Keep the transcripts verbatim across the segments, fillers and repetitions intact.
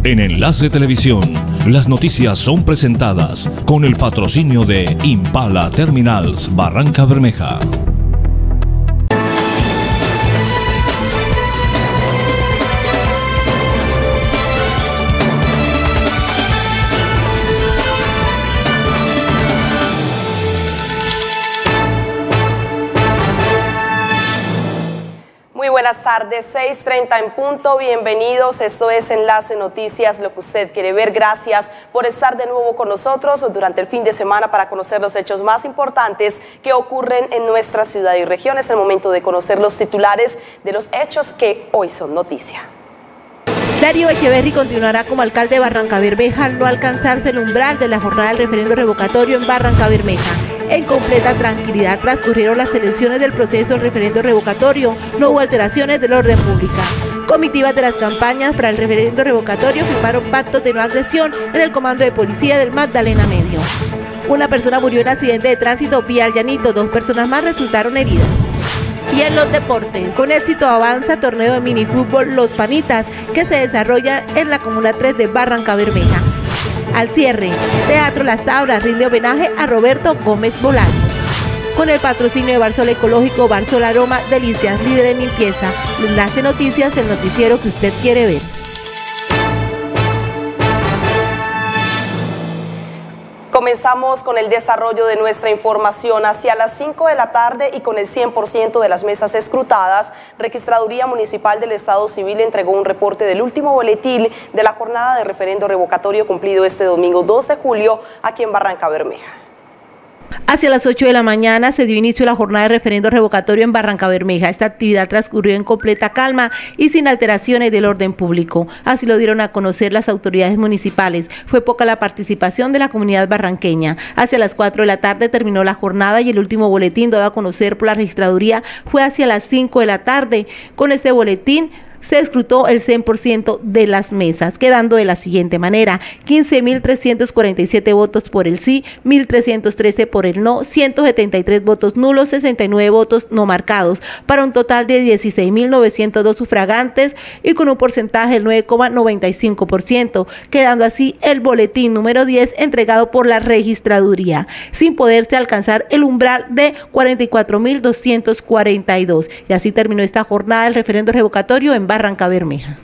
En Enlace Televisión, las noticias son presentadas con el patrocinio de Impala Terminals Barranca Bermeja. Buenas tardes, seis treinta en punto, bienvenidos, esto es Enlace Noticias, lo que usted quiere ver. Gracias por estar de nuevo con nosotros durante el fin de semana para conocer los hechos más importantes que ocurren en nuestra ciudad y región. Es el momento de conocer los titulares de los hechos que hoy son noticia. Darío Echeverri continuará como alcalde de Barranca Bermeja al no alcanzarse el umbral de la jornada del referendo revocatorio en Barranca Bermeja. En completa tranquilidad transcurrieron las elecciones del proceso del referendo revocatorio, no hubo alteraciones del orden público. Comitivas de las campañas para el referendo revocatorio firmaron pactos de no agresión en el comando de policía del Magdalena Medio. Una persona murió en accidente de tránsito vía Llanito, dos personas más resultaron heridas. Y en los deportes, con éxito avanza torneo de minifútbol Los Panitas, que se desarrolla en la Comuna tres de Barranca Bermeja. Al cierre, Teatro Las Tablas rinde homenaje a Roberto Gómez Bolaños. Con el patrocinio de Barsol Ecológico, Barsol Aroma, Delicias, líder en limpieza. Enlace Noticias, el noticiero que usted quiere ver. Comenzamos con el desarrollo de nuestra información. Hacia las cinco de la tarde y con el cien por ciento de las mesas escrutadas, Registraduría Municipal del Estado Civil entregó un reporte del último boletín de la jornada de referendo revocatorio cumplido este domingo dos de julio aquí en Barranca Bermeja. Hacia las ocho de la mañana se dio inicio a la jornada de referendo revocatorio en Barranca Bermeja. Esta actividad transcurrió en completa calma y sin alteraciones del orden público. Así lo dieron a conocer las autoridades municipales. Fue poca la participación de la comunidad barranqueña. Hacia las cuatro de la tarde terminó la jornada y el último boletín dado a conocer por la registraduría fue hacia las cinco de la tarde. Con este boletín se escrutó el cien por ciento de las mesas, quedando de la siguiente manera: quince mil trescientos cuarenta y siete votos por el sí, mil trescientos trece por el no, ciento setenta y tres votos nulos, sesenta y nueve votos no marcados, para un total de dieciséis mil novecientos dos sufragantes y con un porcentaje del nueve coma noventa y cinco por ciento, quedando así el boletín número diez entregado por la registraduría, sin poderse alcanzar el umbral de cuarenta y cuatro mil doscientos cuarenta y dos. Y así terminó esta jornada del referendo revocatorio en Barranca Bermeja.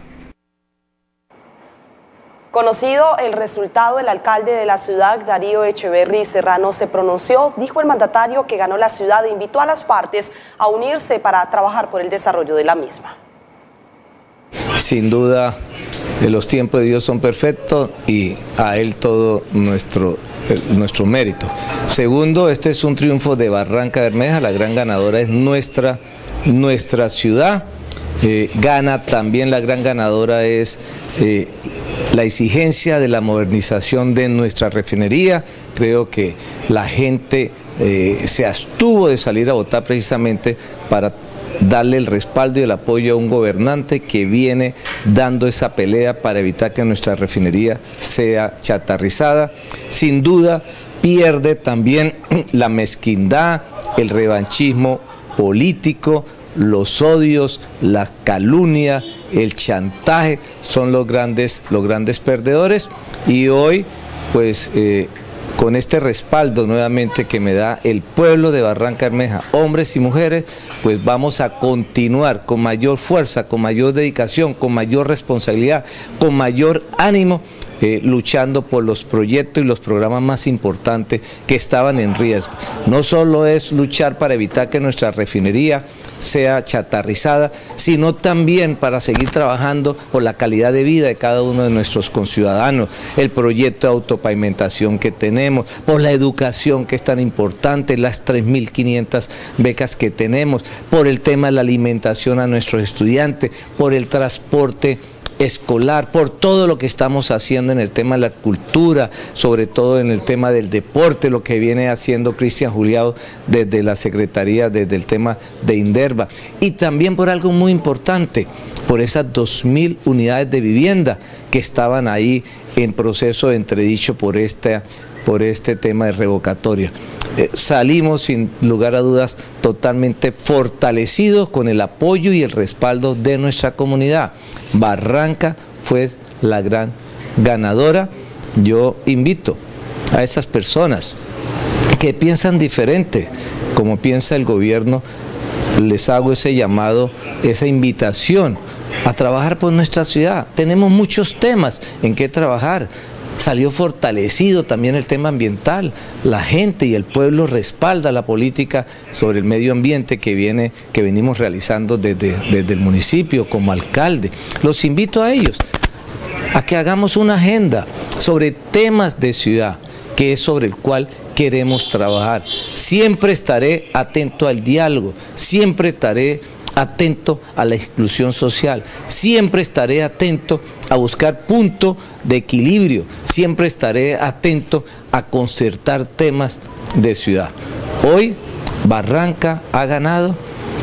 Conocido el resultado, el alcalde de la ciudad, Darío Echeverri Serrano, se pronunció. Dijo el mandatario que ganó la ciudad e invitó a las partes a unirse para trabajar por el desarrollo de la misma. Sin duda, los tiempos de Dios son perfectos y a Él todo nuestro, nuestro mérito. Segundo, este es un triunfo de Barranca Bermeja, la gran ganadora es nuestra, nuestra ciudad. Eh, gana también, la gran ganadora es eh, la exigencia de la modernización de nuestra refinería. Creo que la gente eh, se abstuvo de salir a votar precisamente para darle el respaldo y el apoyo a un gobernante que viene dando esa pelea para evitar que nuestra refinería sea chatarrizada. Sin duda pierde también la mezquindad, el revanchismo político, los odios, la calumnia, el chantaje son los grandes, los grandes perdedores. Y hoy, pues, eh, con este respaldo nuevamente que me da el pueblo de Barranca Bermeja, hombres y mujeres, pues vamos a continuar con mayor fuerza, con mayor dedicación, con mayor responsabilidad, con mayor ánimo, eh, luchando por los proyectos y los programas más importantes que estaban en riesgo. No solo es luchar para evitar que nuestra refinería sea chatarrizada, sino también para seguir trabajando por la calidad de vida de cada uno de nuestros conciudadanos, el proyecto de autopavimentación que tenemos, por la educación que es tan importante, las tres mil quinientas becas que tenemos, por el tema de la alimentación a nuestros estudiantes, por el transporte escolar, por todo lo que estamos haciendo en el tema de la cultura, sobre todo en el tema del deporte, lo que viene haciendo Cristian Juliado desde la Secretaría, desde el tema de Inderva, y también por algo muy importante, por esas dos mil unidades de vivienda que estaban ahí en proceso de entredicho por esta por este tema de revocatoria. Eh, salimos sin lugar a dudas totalmente fortalecidos con el apoyo y el respaldo de nuestra comunidad. Barranca fue la gran ganadora. Yo invito a esas personas que piensan diferente, como piensa el gobierno, les hago ese llamado, esa invitación a trabajar por nuestra ciudad. Tenemos muchos temas en que trabajar. Salió fortalecido también el tema ambiental. La gente y el pueblo respalda la política sobre el medio ambiente que viene, que venimos realizando desde, desde el municipio como alcalde. Los invito a ellos a que hagamos una agenda sobre temas de ciudad, que es sobre el cual queremos trabajar. Siempre estaré atento al diálogo, siempre estaré atento a la exclusión social, siempre estaré atento a buscar punto de equilibrio, siempre estaré atento a concertar temas de ciudad. Hoy Barranca ha ganado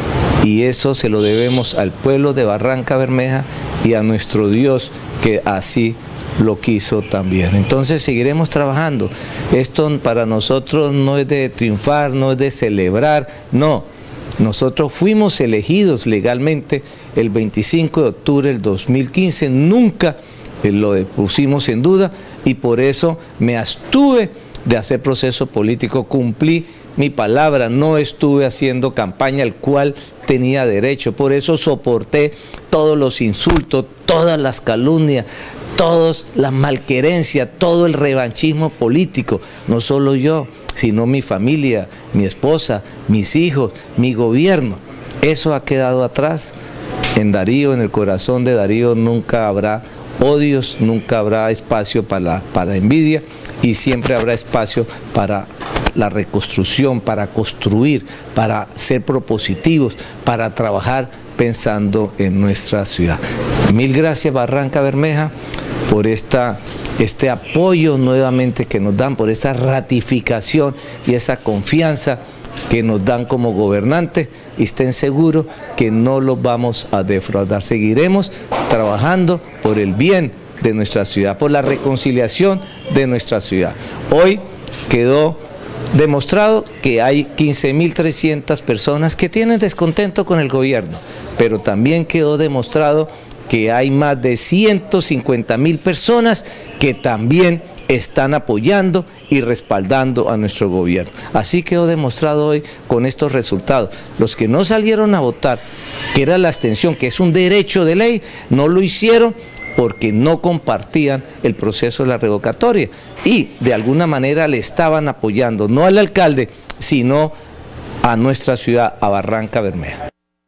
y eso se lo debemos al pueblo de Barranca Bermeja y a nuestro Dios que así lo quiso también. Entonces seguiremos trabajando. Esto para nosotros no es de triunfar, no es de celebrar, no. Nosotros fuimos elegidos legalmente el veinticinco de octubre del dos mil quince, nunca lo pusimos en duda y por eso me abstuve de hacer proceso político, cumplí mi palabra, no estuve haciendo campaña al cual tenía derecho, por eso soporté todos los insultos, todas las calumnias, todas las malquerencias, todo el revanchismo político, no solo yo, sino mi familia, mi esposa, mis hijos, mi gobierno. Eso ha quedado atrás. En Darío, en el corazón de Darío nunca habrá odios, nunca habrá espacio para, para envidia y siempre habrá espacio para la reconstrucción, para construir, para ser propositivos, para trabajar pensando en nuestra ciudad. Mil gracias Barranca Bermeja por esta este apoyo nuevamente que nos dan, por esa ratificación y esa confianza que nos dan como gobernantes, y estén seguros que no los vamos a defraudar. Seguiremos trabajando por el bien de nuestra ciudad, por la reconciliación de nuestra ciudad. Hoy quedó demostrado que hay quince mil trescientas personas que tienen descontento con el gobierno, pero también quedó demostrado que hay más de ciento cincuenta mil personas que también están apoyando y respaldando a nuestro gobierno. Así quedó demostrado hoy con estos resultados. Los que no salieron a votar, que era la abstención, que es un derecho de ley, no lo hicieron porque no compartían el proceso de la revocatoria y de alguna manera le estaban apoyando, no al alcalde, sino a nuestra ciudad, a Barranca Bermeja.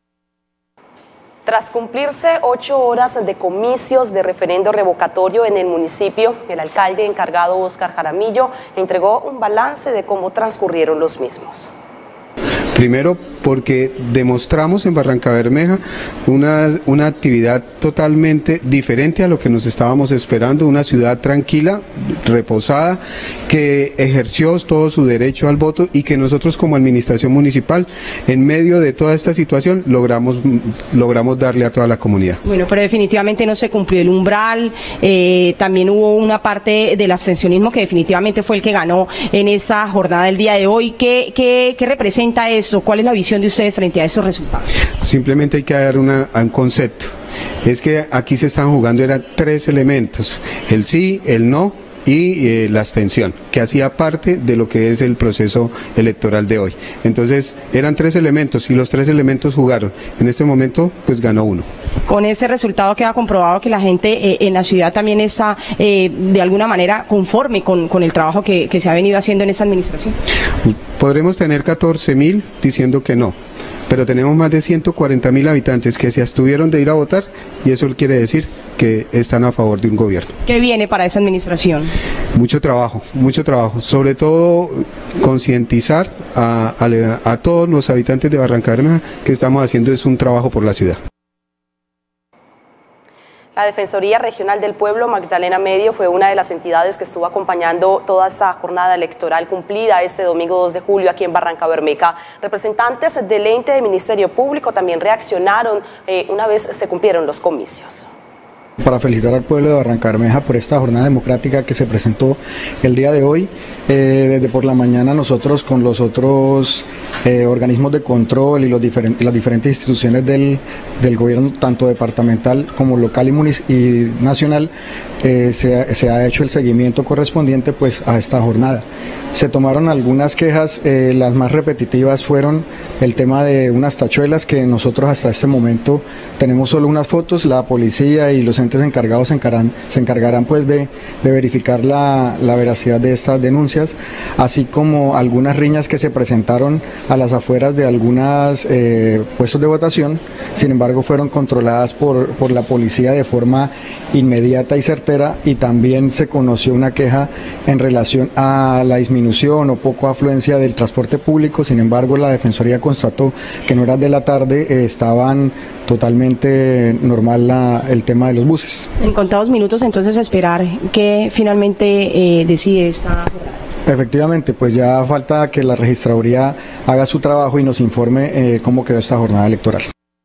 Tras cumplirse ocho horas de comicios de referendo revocatorio en el municipio, el alcalde encargado Óscar Jaramillo entregó un balance de cómo transcurrieron los mismos. Primero porque demostramos en Barranca Bermeja una, una actividad totalmente diferente a lo que nos estábamos esperando, una ciudad tranquila, reposada, que ejerció todo su derecho al voto y que nosotros como administración municipal, en medio de toda esta situación, logramos, logramos darle a toda la comunidad. Bueno, pero definitivamente no se cumplió el umbral, eh, también hubo una parte del abstencionismo que definitivamente fue el que ganó en esa jornada del día de hoy. ¿Qué, qué, qué representa eso? ¿Cuál es la visión de ustedes frente a esos resultados? Simplemente hay que dar una, un concepto. Es que aquí se están jugando eran tres elementos, el sí, el no y eh, la abstención, que hacía parte de lo que es el proceso electoral de hoy. Entonces eran tres elementos y los tres elementos jugaron. En este momento pues ganó uno. Con ese resultado queda comprobado que la gente eh, en la ciudad también está eh, de alguna manera conforme con, con el trabajo que, que se ha venido haciendo en esta administración. Podremos tener catorce mil diciendo que no, pero tenemos más de ciento cuarenta mil habitantes que se abstuvieron de ir a votar y eso quiere decir que están a favor de un gobierno. ¿Qué viene para esa administración? Mucho trabajo, mucho trabajo, sobre todo concientizar a, a, a todos los habitantes de Barranca Bermeja que estamos haciendo es un trabajo por la ciudad. La Defensoría Regional del Pueblo, Magdalena Medio, fue una de las entidades que estuvo acompañando toda esta jornada electoral cumplida este domingo dos de julio aquí en Barranca Bermeja. Representantes del ente del Ministerio Público también reaccionaron eh, una vez se cumplieron los comicios. Para felicitar al pueblo de Barrancabermeja por esta jornada democrática que se presentó el día de hoy. Eh, desde por la mañana nosotros con los otros eh, organismos de control y los diferentes, las diferentes instituciones del, del gobierno, tanto departamental como local y, munic y nacional, eh, se, se ha hecho el seguimiento correspondiente pues, a esta jornada. Se tomaron algunas quejas, eh, las más repetitivas fueron el tema de unas tachuelas que nosotros hasta este momento tenemos solo unas fotos, la policía y los entes encargados se encargarán, se encargarán pues de, de verificar la, la veracidad de estas denuncias, así como algunas riñas que se presentaron a las afueras de algunos eh, puestos de votación, sin embargo fueron controladas por, por la policía de forma inmediata y certera, y también se conoció una queja en relación a la disminución o poco afluencia del transporte público. Sin embargo, la Defensoría constató que en horas de la tarde eh, estaban totalmente normal la, el tema de los buses. En contados minutos entonces esperar que finalmente eh, decide esta jornada. Efectivamente, pues ya falta que la registraduría haga su trabajo y nos informe eh, cómo quedó esta jornada electoral.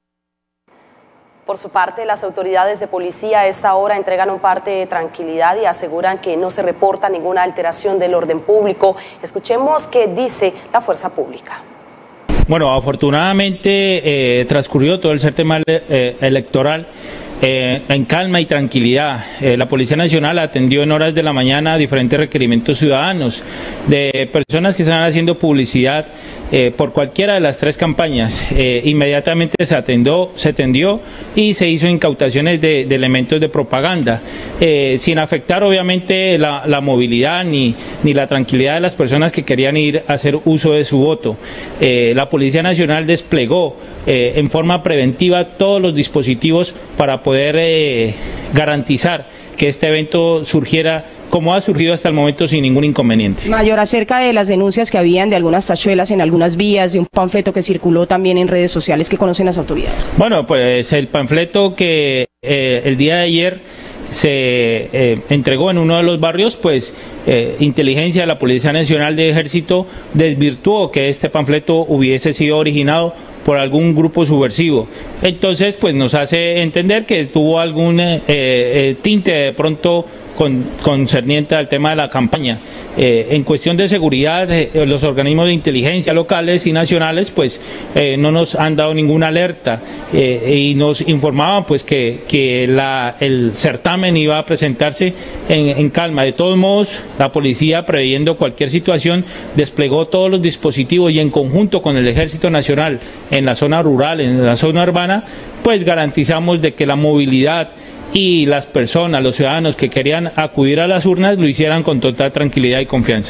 Por su parte, las autoridades de policía a esta hora entregan un parte de tranquilidad y aseguran que no se reporta ninguna alteración del orden público. Escuchemos qué dice la fuerza pública. Bueno, afortunadamente eh, transcurrió todo el certamen eh, electoral Eh, en calma y tranquilidad. Eh, la Policía Nacional atendió en horas de la mañana diferentes requerimientos ciudadanos de personas que están haciendo publicidad eh, por cualquiera de las tres campañas. Eh, inmediatamente se atendió, se atendió y se hizo incautaciones de, de elementos de propaganda, eh, sin afectar obviamente la, la movilidad ni, ni la tranquilidad de las personas que querían ir a hacer uso de su voto. Eh, la Policía Nacional desplegó eh, en forma preventiva todos los dispositivos para poder eh, garantizar que este evento surgiera como ha surgido hasta el momento sin ningún inconveniente. Mayor, acerca de las denuncias que habían de algunas tachuelas en algunas vías, de un panfleto que circuló también en redes sociales, ¿qué conocen las autoridades? Bueno, pues el panfleto que eh, el día de ayer se eh, entregó en uno de los barrios, pues eh, inteligencia de la Policía Nacional de Ejército desvirtuó que este panfleto hubiese sido originado por algún grupo subversivo. Entonces, pues nos hace entender que tuvo algún eh, eh, tinte de pronto con, concerniente al tema de la campaña. Eh, en cuestión de seguridad, eh, los organismos de inteligencia locales y nacionales pues eh, no nos han dado ninguna alerta eh, y nos informaban pues que, que la, el certamen iba a presentarse en, en calma. De todos modos, la policía, previendo cualquier situación, desplegó todos los dispositivos y en conjunto con el Ejército Nacional en la zona rural, en la zona urbana, pues garantizamos de que la movilidad y las personas, los ciudadanos que querían acudir a las urnas lo hicieran con total tranquilidad y confianza.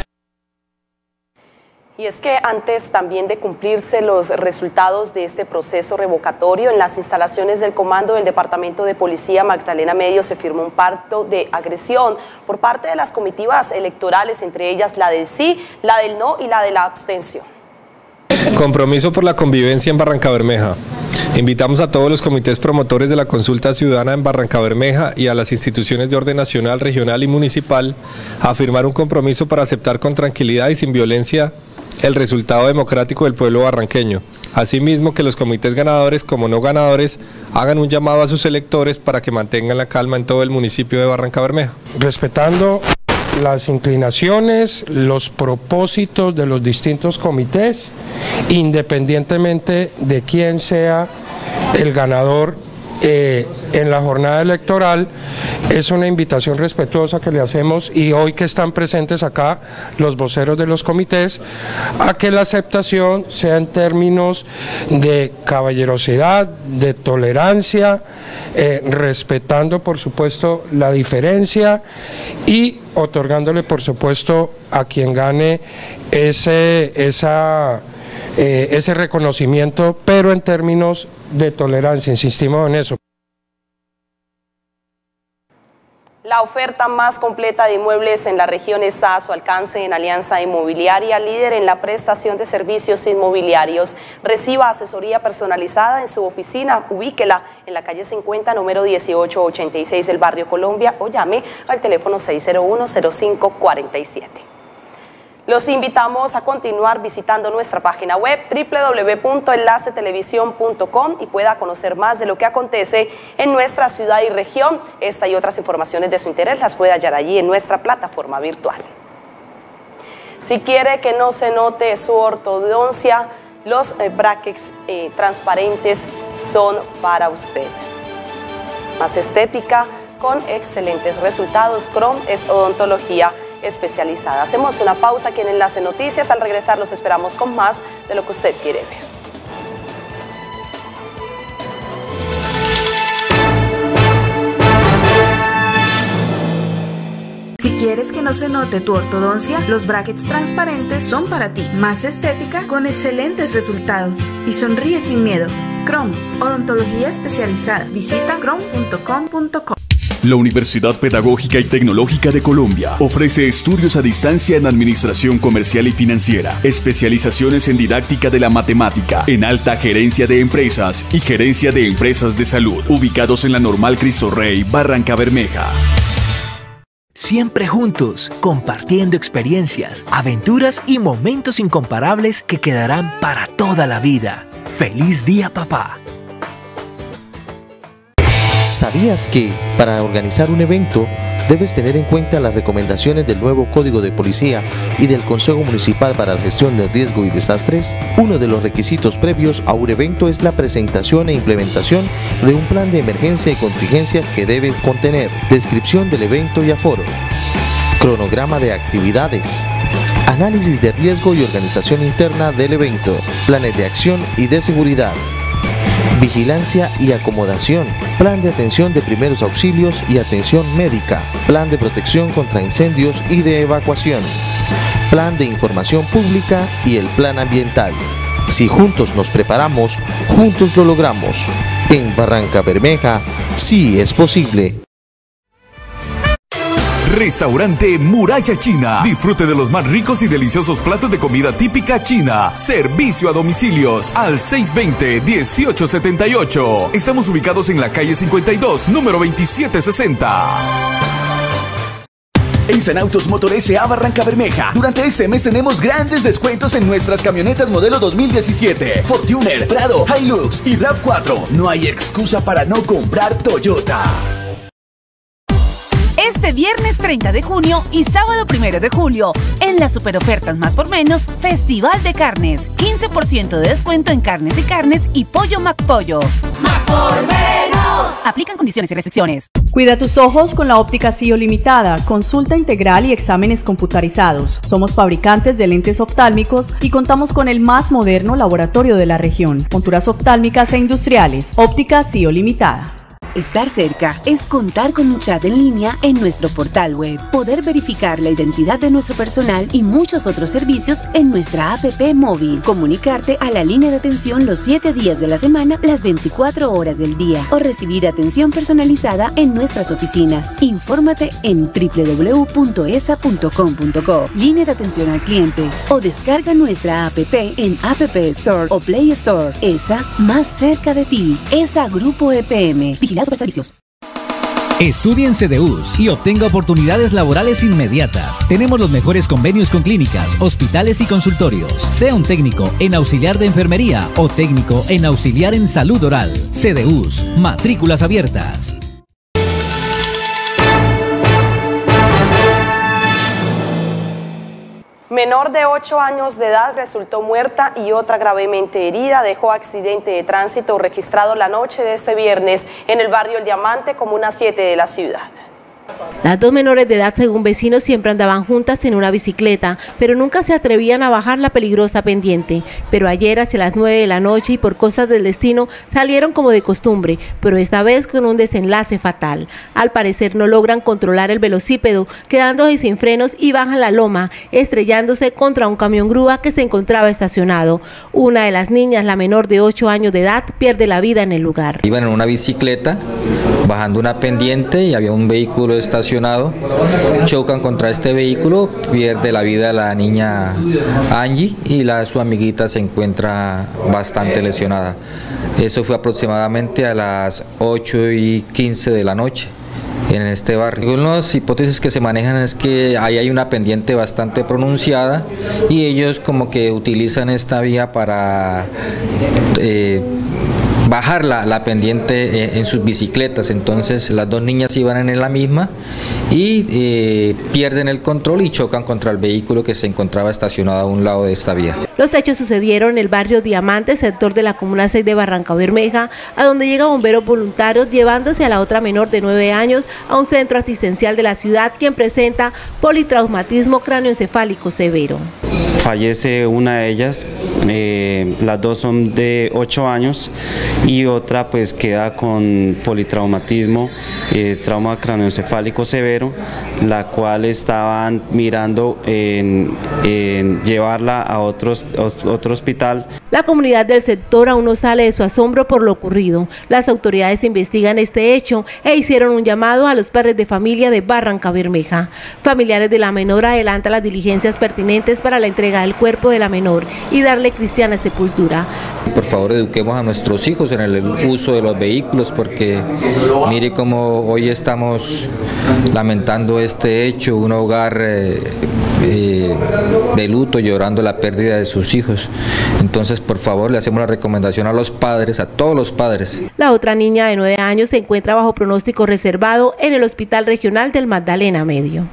Y es que antes también de cumplirse los resultados de este proceso revocatorio, en las instalaciones del comando del Departamento de Policía Magdalena Medio se firmó un pacto de agresión por parte de las comitivas electorales, entre ellas la del sí, la del no y la de la abstención. Compromiso por la convivencia en Barrancabermeja. Invitamos a todos los comités promotores de la consulta ciudadana en Barrancabermeja y a las instituciones de orden nacional, regional y municipal a firmar un compromiso para aceptar con tranquilidad y sin violencia el resultado democrático del pueblo barranqueño. Asimismo, que los comités ganadores como no ganadores hagan un llamado a sus electores para que mantengan la calma en todo el municipio de Barrancabermeja. Respetando las inclinaciones, los propósitos de los distintos comités, independientemente de quién sea el ganador eh, en la jornada electoral. Es una invitación respetuosa que le hacemos, y hoy que están presentes acá los voceros de los comités, a que la aceptación sea en términos de caballerosidad, de tolerancia, eh, respetando por supuesto la diferencia y otorgándole por supuesto a quien gane ese, esa, eh, ese reconocimiento, pero en términos de tolerancia, insistimos en eso. La oferta más completa de inmuebles en la región está a su alcance en Alianza Inmobiliaria, líder en la prestación de servicios inmobiliarios. Reciba asesoría personalizada en su oficina, ubíquela en la calle cincuenta, número dieciocho ochenta y seis del barrio Colombia, o llame al teléfono seis cero uno, cero cinco cuarenta y siete. Los invitamos a continuar visitando nuestra página web doble u doble u doble u punto enlace televisión punto com y pueda conocer más de lo que acontece en nuestra ciudad y región. Esta y otras informaciones de su interés las puede hallar allí en nuestra plataforma virtual. Si quiere que no se note su ortodoncia, los eh, brackets eh, transparentes son para usted. Más estética con excelentes resultados. Chrome es odontología especializada. Hacemos una pausa aquí en Enlace Noticias. Al regresar los esperamos con más de lo que usted quiere ver. Si quieres que no se note tu ortodoncia, los brackets transparentes son para ti. Más estética con excelentes resultados. Y sonríe sin miedo. Chrome, odontología especializada. Visita chrome punto com punto co. La Universidad Pedagógica y Tecnológica de Colombia ofrece estudios a distancia en Administración Comercial y Financiera, especializaciones en Didáctica de la Matemática, en Alta Gerencia de Empresas y Gerencia de Empresas de Salud, ubicados en la Normal Cristo Rey, Barranca Bermeja. Siempre juntos, compartiendo experiencias, aventuras y momentos incomparables que quedarán para toda la vida. ¡Feliz día, papá! ¿Sabías que, para organizar un evento, debes tener en cuenta las recomendaciones del nuevo Código de Policía y del Consejo Municipal para la Gestión de Riesgo y Desastres? Uno de los requisitos previos a un evento es la presentación e implementación de un plan de emergencia y contingencia que debe contener descripción del evento y aforo, cronograma de actividades, análisis de riesgo y organización interna del evento, planes de acción y de seguridad, vigilancia y acomodación, plan de atención de primeros auxilios y atención médica, plan de protección contra incendios y de evacuación, plan de información pública y el plan ambiental. Si juntos nos preparamos, juntos lo logramos. En Barranca Bermeja, sí es posible. Restaurante Muralla China. Disfrute de los más ricos y deliciosos platos de comida típica china. Servicio a domicilios al seis veinte, dieciocho setenta y ocho. Estamos ubicados en la calle cincuenta y dos, número veintisiete sesenta. En Sanautos Motor S A Barranca Bermeja, durante este mes tenemos grandes descuentos en nuestras camionetas modelo dos mil diecisiete, Fortuner, Prado, Hilux y RAV cuatro. No hay excusa para no comprar Toyota. Este viernes treinta de junio y sábado primero de julio, en las superofertas Más por Menos, Festival de Carnes. quince por ciento de descuento en carnes y carnes y pollo McPollo. ¡Más por menos! Aplican condiciones y restricciones. Cuida tus ojos con la óptica Sio Limitada. Consulta integral y exámenes computarizados. Somos fabricantes de lentes oftálmicos y contamos con el más moderno laboratorio de la región. Monturas oftálmicas e industriales. Óptica Sio Limitada. Estar cerca es contar con un chat en línea en nuestro portal web, poder verificar la identidad de nuestro personal y muchos otros servicios en nuestra app móvil, comunicarte a la línea de atención los siete días de la semana, las veinticuatro horas del día o recibir atención personalizada en nuestras oficinas. Infórmate en doble u doble u doble u punto e s a punto com punto co, línea de atención al cliente, o descarga nuestra app en App Store o Play Store. E S A, más cerca de ti. E S A Grupo E P M. Vigilados por servicios. Estudie en C D U S y obtenga oportunidades laborales inmediatas. Tenemos los mejores convenios con clínicas, hospitales y consultorios. Sea un técnico en auxiliar de enfermería o técnico en auxiliar en salud oral. C D U S, matrículas abiertas. Menor de ocho años de edad resultó muerta y otra gravemente herida. Dejó accidente de tránsito registrado la noche de este viernes en el barrio El Diamante, comuna siete de la ciudad. Las dos menores de edad, según vecinos, siempre andaban juntas en una bicicleta, pero nunca se atrevían a bajar la peligrosa pendiente. Pero ayer, hacia las nueve de la noche y por cosas del destino, salieron como de costumbre, pero esta vez con un desenlace fatal. Al parecer no logran controlar el velocípedo, quedándose sin frenos y bajan la loma, estrellándose contra un camión grúa que se encontraba estacionado. Una de las niñas, la menor de ocho años de edad, pierde la vida en el lugar. Iban en una bicicleta, bajando una pendiente y había un vehículo estacionado, chocan contra este vehículo, pierde la vida la niña Angie y la, su amiguita se encuentra bastante lesionada. Eso fue aproximadamente a las ocho y quince de la noche. en este barrio. Algunas hipótesis que se manejan es que ahí hay una pendiente bastante pronunciada y ellos como que utilizan esta vía para eh, bajar la, la pendiente en, en sus bicicletas. Entonces las dos niñas iban en la misma y eh, pierden el control y chocan contra el vehículo que se encontraba estacionado a un lado de esta vía. Los hechos sucedieron en el barrio Diamante, sector de la comuna seis de Barrancabermeja, a donde llegan bomberos voluntarios llevándose a la otra menor de nueve años a un centro asistencial de la ciudad, quien presenta politraumatismo cráneoencefálico severo. Fallece una de ellas, eh, las dos son de ocho años y otra pues queda con politraumatismo, eh, trauma cráneoencefálico severo, la cual estaban mirando en, en llevarla a otros, otro hospital. La comunidad del sector aún no sale de su asombro por lo ocurrido. Las autoridades investigan este hecho e hicieron un llamado a los padres de familia de Barrancabermeja. Familiares de la menor adelantan las diligencias pertinentes para la entrega del cuerpo de la menor y darle cristiana sepultura. Por favor, eduquemos a nuestros hijos en el uso de los vehículos, porque mire cómo hoy estamos lamentando este hecho, un hogar eh, eh, de luto, llorando la pérdida de sus hijos. Entonces, por favor, le hacemos la recomendación a los padres, a todos los padres. La otra niña de nueve años se encuentra bajo pronóstico reservado en el Hospital Regional del Magdalena Medio.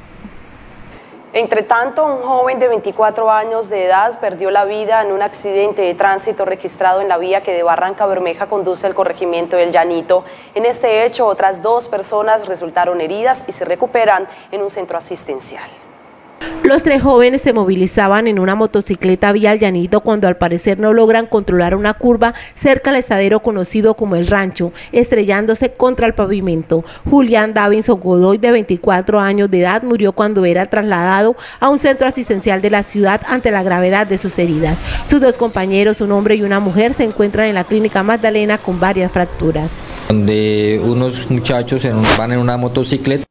Entre tanto, un joven de veinticuatro años de edad perdió la vida en un accidente de tránsito registrado en la vía que de Barrancabermeja conduce al corregimiento del Llanito. En este hecho, otras dos personas resultaron heridas y se recuperan en un centro asistencial. Los tres jóvenes se movilizaban en una motocicleta vía el Llanito cuando al parecer no logran controlar una curva cerca al estadero conocido como El Rancho, estrellándose contra el pavimento. Julián Davinson Godoy, de veinticuatro años de edad, murió cuando era trasladado a un centro asistencial de la ciudad ante la gravedad de sus heridas. Sus dos compañeros, un hombre y una mujer, se encuentran en la clínica Magdalena con varias fracturas. Donde unos muchachos en un, van en una motocicleta,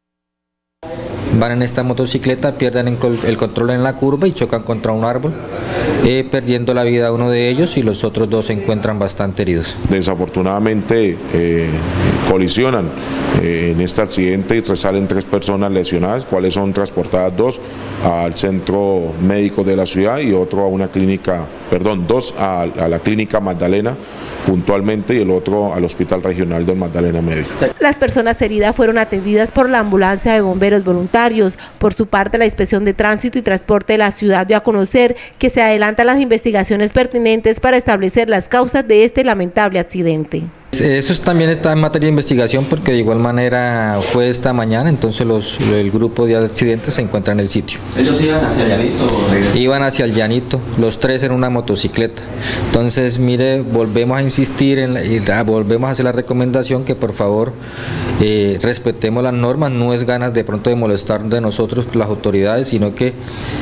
van en esta motocicleta, pierden el control en la curva y chocan contra un árbol, eh, perdiendo la vida uno de ellos y los otros dos se encuentran bastante heridos. Desafortunadamente eh, colisionan eh, en este accidente y salen tres personas lesionadas, cuales son transportadas dos al centro médico de la ciudad y otro a una clínica, perdón, dos a, a la clínica Magdalena puntualmente y el otro al Hospital Regional del Magdalena Medio. Las personas heridas fueron atendidas por la ambulancia de bomberos voluntarios. Por su parte, la Inspección de Tránsito y Transporte de la ciudad dio a conocer que se adelantan las investigaciones pertinentes para establecer las causas de este lamentable accidente. Eso también está en materia de investigación porque de igual manera fue esta mañana, entonces los, el grupo de accidentes se encuentra en el sitio. ¿Ellos iban hacia el Llanito o regresaron? Iban hacia el Llanito, los tres en una motocicleta. Entonces, mire, volvemos a insistir en la, y volvemos a hacer la recomendación que por favor eh, respetemos las normas, no es ganas de pronto de molestar de nosotros las autoridades, sino que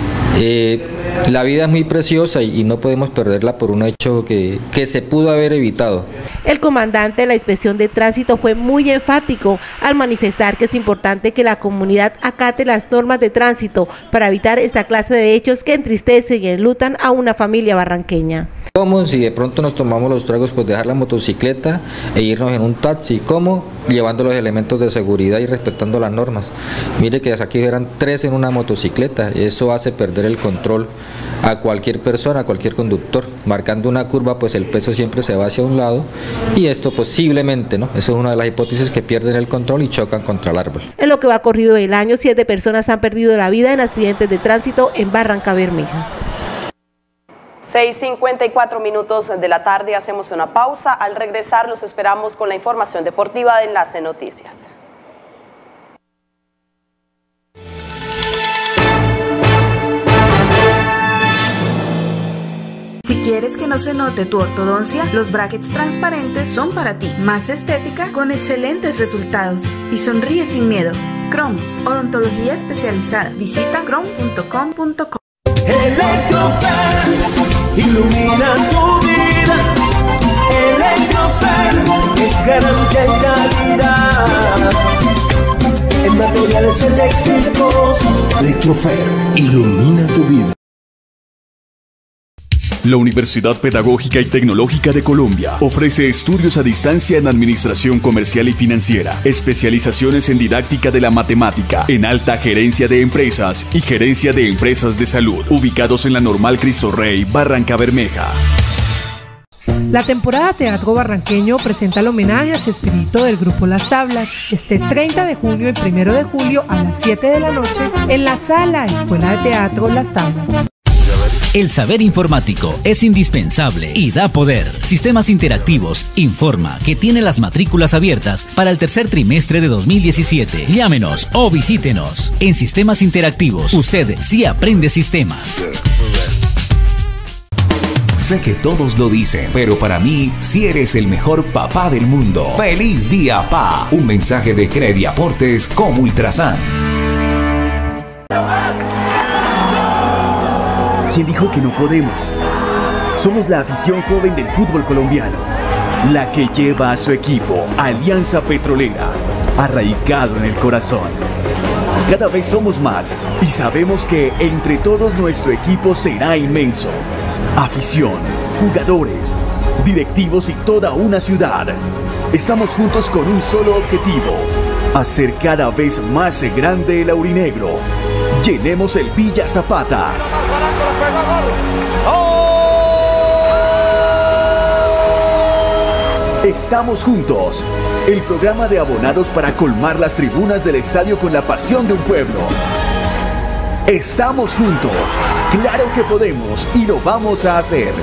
eh, la vida es muy preciosa y, y no podemos perderla por un hecho que, que se pudo haber evitado. El comandante de la Inspección de Tránsito fue muy enfático al manifestar que es importante que la comunidad acate las normas de tránsito para evitar esta clase de hechos que entristecen y enlutan a una familia barranqueña. ¿Cómo? Si de pronto nos tomamos los tragos, pues dejar la motocicleta e irnos en un taxi. ¿Cómo? Llevando los elementos de seguridad y respetando las normas. Mire que aquí eran tres en una motocicleta, eso hace perder el control a cualquier persona, a cualquier conductor. Marcando una curva, pues el peso siempre se va hacia un lado y esto posiblemente, ¿no? Esa es una de las hipótesis, que pierden el control y chocan contra el árbol. En lo que va corrido del año, siete personas han perdido la vida en accidentes de tránsito en Barrancabermeja. seis cincuenta y cuatro minutos de la tarde, hacemos una pausa. Al regresar los esperamos con la información deportiva de Enlace Noticias. Si quieres que no se note tu ortodoncia, los brackets transparentes son para ti. Más estética con excelentes resultados. Y sonríe sin miedo. Chrome, odontología especializada. Visita chrome punto com punto co. Electrofer, ilumina tu vida. Electrofer es garantía y calidad en materiales eléctricos. Electrofer, ilumina tu vida. La Universidad Pedagógica y Tecnológica de Colombia ofrece estudios a distancia en Administración Comercial y Financiera, especializaciones en didáctica de la matemática, en alta gerencia de empresas y gerencia de empresas de salud, ubicados en la Normal Cristo Rey, Barranca Bermeja. La temporada Teatro Barranqueño presenta el homenaje a Chespirito del grupo Las Tablas este treinta de junio y primero de julio a las siete de la noche en la Sala Escuela de Teatro Las Tablas. El saber informático es indispensable y da poder. Sistemas Interactivos informa que tiene las matrículas abiertas para el tercer trimestre de dos mil diecisiete. Llámenos o visítenos. En Sistemas Interactivos, usted sí aprende sistemas. Sé que todos lo dicen, pero para mí, sí eres el mejor papá del mundo. ¡Feliz día, pa! Un mensaje de Crediaportes con Ultrasan. ¿Quién dijo que no podemos? Somos la afición joven del fútbol colombiano, la que lleva a su equipo Alianza Petrolera, arraigado en el corazón. Cada vez somos más y sabemos que entre todos nuestro equipo será inmenso. Afición, jugadores, directivos y toda una ciudad. Estamos juntos con un solo objetivo: hacer cada vez más grande el aurinegro. Llenemos el Villa Zapata. Estamos juntos. El programa de abonados para colmar las tribunas del estadio con la pasión de un pueblo. Estamos juntos. Claro que podemos y lo vamos a hacer.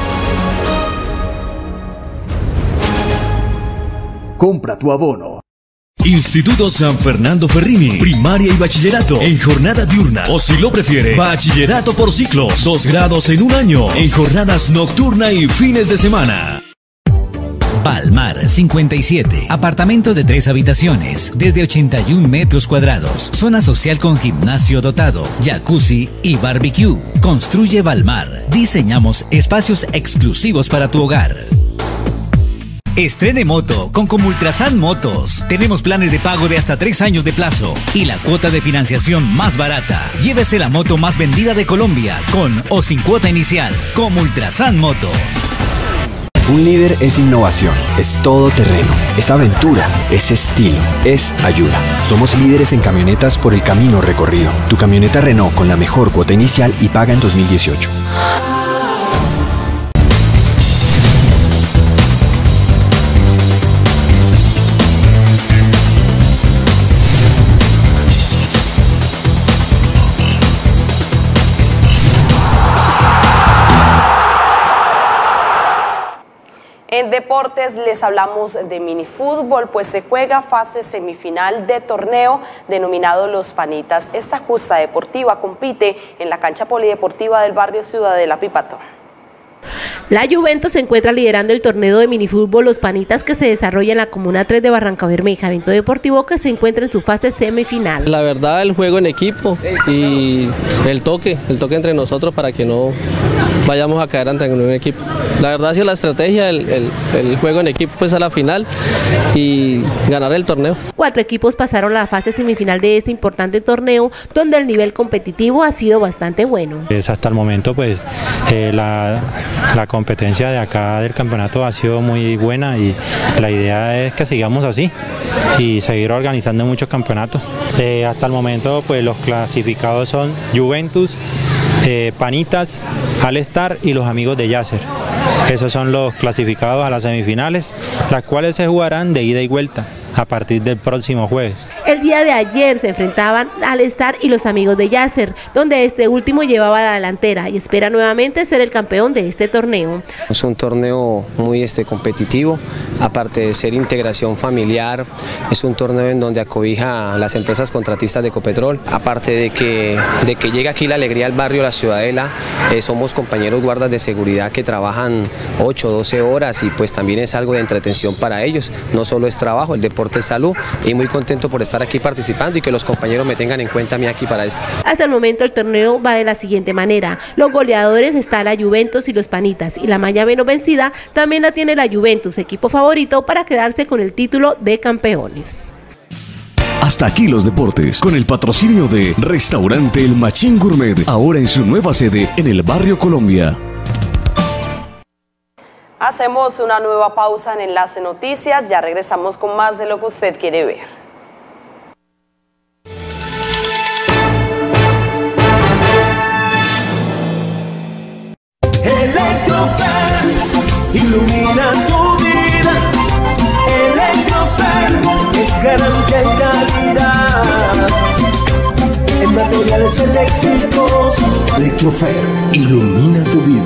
Compra tu abono. Instituto San Fernando Ferrini, primaria y bachillerato en jornada diurna, o si lo prefiere, bachillerato por ciclos, dos grados en un año, en jornadas nocturna y fines de semana. Palmar cincuenta y siete. Apartamentos de tres habitaciones, desde ochenta y un metros cuadrados. Zona social con gimnasio dotado, jacuzzi y barbecue. Construye Balmar. Diseñamos espacios exclusivos para tu hogar. Estrene moto con Comultrasan Motos. Tenemos planes de pago de hasta tres años de plazo y la cuota de financiación más barata. Llévese la moto más vendida de Colombia con o sin cuota inicial. Comultrasan Motos. Un líder es innovación, es todoterreno, es aventura, es estilo, es ayuda. Somos líderes en camionetas por el camino recorrido. Tu camioneta Renault con la mejor cuota inicial y paga en dos mil dieciocho. En deportes les hablamos de minifútbol, pues se juega fase semifinal de torneo denominado Los Panitas. Esta justa deportiva compite en la cancha polideportiva del barrio Ciudadela Pipato. La Juventus se encuentra liderando el torneo de minifútbol Los Panitas que se desarrolla en la Comuna tres de Barranca Bermeja, evento deportivo que se encuentra en su fase semifinal. La verdad, el juego en equipo y el toque, el toque entre nosotros para que no vayamos a caer ante un equipo. La verdad ha sido la estrategia, el, el, el juego en equipo pues a la final y ganar el torneo. Cuatro equipos pasaron a la fase semifinal de este importante torneo donde el nivel competitivo ha sido bastante bueno. Es hasta el momento pues eh, la, la competencia de acá del campeonato ha sido muy buena y la idea es que sigamos así y seguir organizando muchos campeonatos. Eh, hasta el momento pues los clasificados son Juventus, eh, Panitas, All Star y los amigos de Yasser. Esos son los clasificados a las semifinales, las cuales se jugarán de ida y vuelta a partir del próximo jueves. El día de ayer se enfrentaban All Star y los amigos de Yasser, donde este último llevaba la delantera y espera nuevamente ser el campeón de este torneo. Es un torneo muy este, competitivo, aparte de ser integración familiar, es un torneo en donde acobija a las empresas contratistas de Ecopetrol, aparte de que, de que llega aquí la alegría al barrio La Ciudadela, eh, somos compañeros guardas de seguridad que trabajan ocho, doce horas y pues también es algo de entretención para ellos, no solo es trabajo, el deporte es salud y muy contento por estar aquí participando y que los compañeros me tengan en cuenta a mí aquí para esto. Hasta el momento el torneo va de la siguiente manera, los goleadores está la Juventus y los Panitas y la malla menos vencida también la tiene la Juventus, equipo favorito para quedarse con el título de campeones. Hasta aquí los deportes, con el patrocinio de Restaurante El Machín Gourmet, ahora en su nueva sede en el barrio Colombia. Hacemos una nueva pausa en Enlace Noticias, ya regresamos con más de lo que usted quiere ver. Electrofer, ilumina tu vida. Electrofer es garantía y calidad en materiales eléctricos. Electrofer, ilumina tu vida.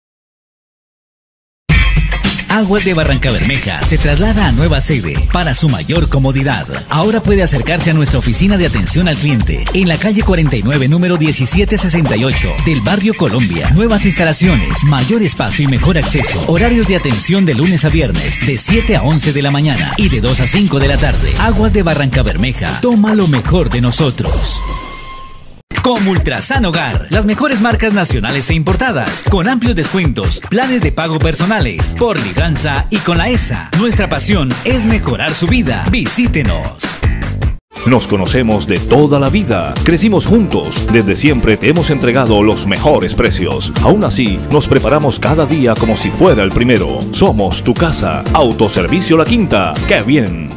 Aguas de Barrancabermeja se traslada a nueva sede para su mayor comodidad. Ahora puede acercarse a nuestra oficina de atención al cliente en la calle cuarenta y nueve, número diecisiete sesenta y ocho del barrio Colombia. Nuevas instalaciones, mayor espacio y mejor acceso. Horarios de atención de lunes a viernes de siete a once de la mañana y de dos a cinco de la tarde. Aguas de Barrancabermeja, toma lo mejor de nosotros. Como Ultrasan Hogar, las mejores marcas nacionales e importadas, con amplios descuentos, planes de pago personales, por libranza y con la E S A. Nuestra pasión es mejorar su vida. Visítenos. Nos conocemos de toda la vida, crecimos juntos, desde siempre te hemos entregado los mejores precios. Aún así, nos preparamos cada día como si fuera el primero. Somos tu casa. Autoservicio La Quinta. ¡Qué bien!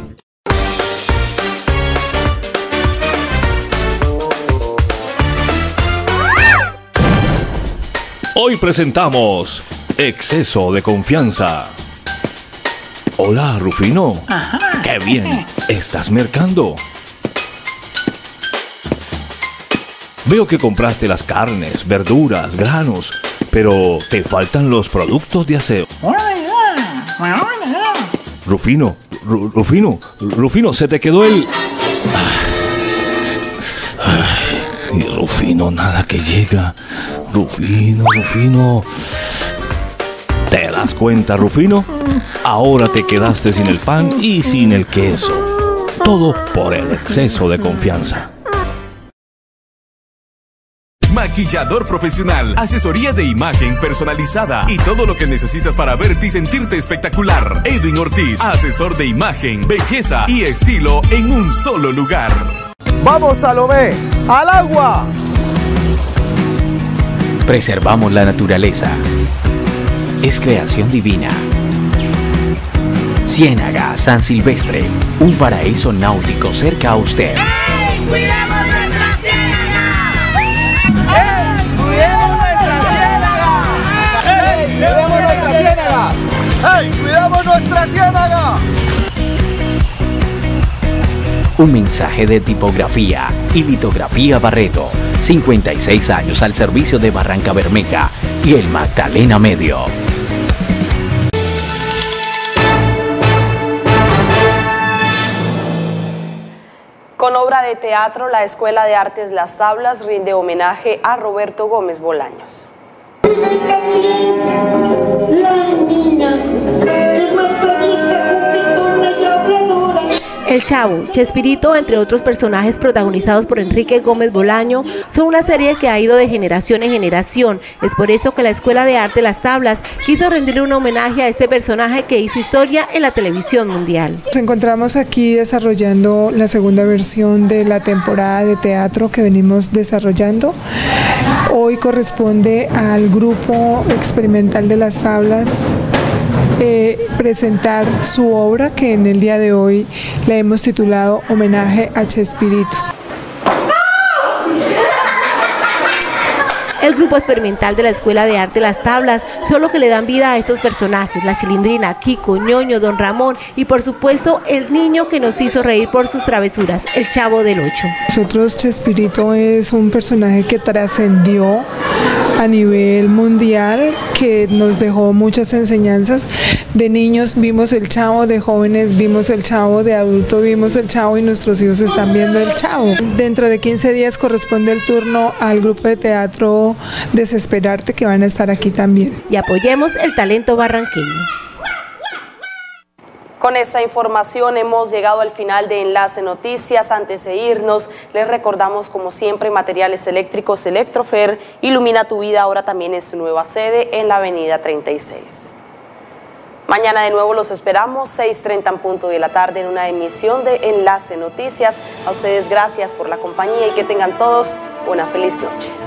Hoy presentamos Exceso de Confianza. Hola, Rufino. Ajá. ¡Qué bien! ¿Estás mercando? Veo que compraste las carnes, verduras, granos, pero te faltan los productos de aseo. Rufino, Ru- Rufino, Rufino, se te quedó el... Ay, y Rufino, nada que llega. Rufino, Rufino. ¿Te das cuenta, Rufino? Ahora te quedaste sin el pan y sin el queso. Todo por el exceso de confianza. Maquillador profesional, asesoría de imagen personalizada y todo lo que necesitas para verte y sentirte espectacular. Edwin Ortiz, asesor de imagen, belleza y estilo en un solo lugar. ¡Vamos, Salomé! ¡Al agua! Preservamos la naturaleza. Es creación divina. Ciénaga San Silvestre, un paraíso náutico cerca a usted. ¡Ey! ¡Cuidemos nuestra ciénaga! ¡Ey! ¡Cuidemos nuestra ciénaga! ¡Ey! ¡Cuidemos nuestra ciénaga! ¡Ey! ¡Cuidemos nuestra ciénaga! Un mensaje de tipografía y litografía Barreto. cincuenta y seis años al servicio de Barrancabermeja y el Magdalena Medio. Con obra de teatro, la Escuela de Artes Las Tablas rinde homenaje a Roberto Gómez Bolaños. El Chavo, Chespirito, entre otros personajes protagonizados por Enrique Gómez Bolaño, son una serie que ha ido de generación en generación. Es por eso que la Escuela de Arte Las Tablas quiso rendirle un homenaje a este personaje que hizo historia en la televisión mundial. Nos encontramos aquí desarrollando la segunda versión de la temporada de teatro que venimos desarrollando. Hoy corresponde al grupo experimental de Las Tablas Eh, presentar su obra, que en el día de hoy le hemos titulado Homenaje a Chespirito. El grupo experimental de la Escuela de Arte Las Tablas son los que le dan vida a estos personajes: la Chilindrina, Kiko, Ñoño, Don Ramón y por supuesto el niño que nos hizo reír por sus travesuras, el Chavo del Ocho. Nosotros, Chespirito es un personaje que trascendió a nivel mundial, que nos dejó muchas enseñanzas. De niños vimos el Chavo, de jóvenes vimos el Chavo, de adultos vimos el Chavo y nuestros hijos están viendo el Chavo. Dentro de quince días corresponde el turno al grupo de teatro Desesperarte, que van a estar aquí también. Y apoyemos el talento barranqueño. Con esta información hemos llegado al final de Enlace Noticias. Antes de irnos, les recordamos como siempre materiales eléctricos Electrofer ilumina tu vida ahora también en su nueva sede en la avenida treinta y seis. Mañana de nuevo los esperamos, seis treinta en punto de la tarde en una emisión de Enlace Noticias. A ustedes gracias por la compañía y que tengan todos una feliz noche.